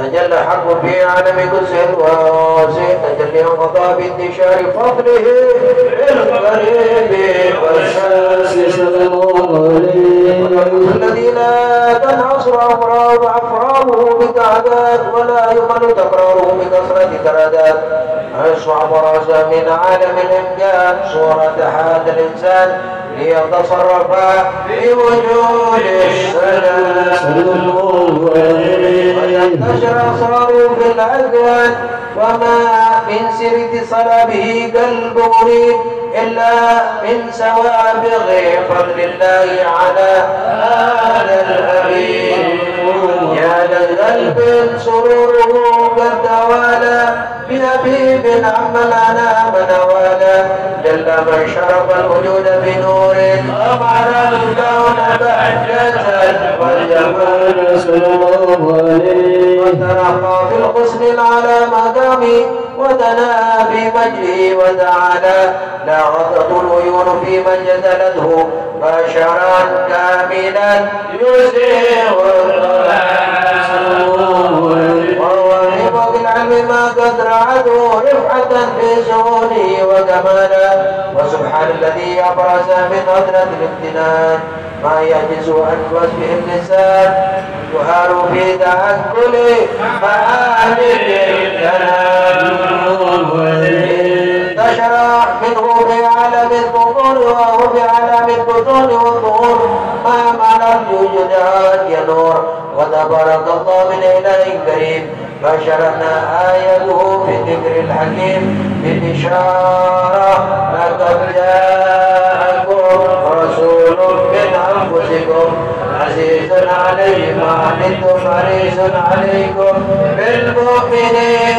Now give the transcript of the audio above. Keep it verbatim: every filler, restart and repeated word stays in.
تجلى حق في عالم كسر واسع تجلي انقضى بانتشار فضله القريب والشاسس الذي لا تنحصر أمراض أفراده بتعداد ولا يمل تكراره بكثرة ترداد أسوأ مراسى من عالم الإمكان صورة هذا الإنسان ليتصرف في وجود السلام وينتشر أسراره في الأكوان وما من سر اتصال به قلب مريد إلا من سوابغ فضل الله على هذا الحبيب يا لقلب سروره قد توالى بحبيب عم الأنام نوالا جل من شرف الوجود بنور أمر الكون بهجة والجمال صلى الله عليه وترقى في الحسن على مقامي ودنا في مجده وتعالى لا غطت العيون في من جدلته بشرا كاملا يسير وهو بالعلم ما قد رعته رفعة في شؤونه وكمالا وسبحان الذي أبرز من قدرة الامتنان ما يعجز عن وصفه اللسان يهار في تأكل معاني الكلام تشرح منه في عالم البطون وهو في عالم البطون والظهور ما معنى الوجودات يا نور وتبارك الله من إله كريم فشرحنا آيته في الذكر الحكيم بالإشارة لقد جاءكم رسول من أنفسكم عزيز عليه ما عنتم حريص عليكم بالمؤمنين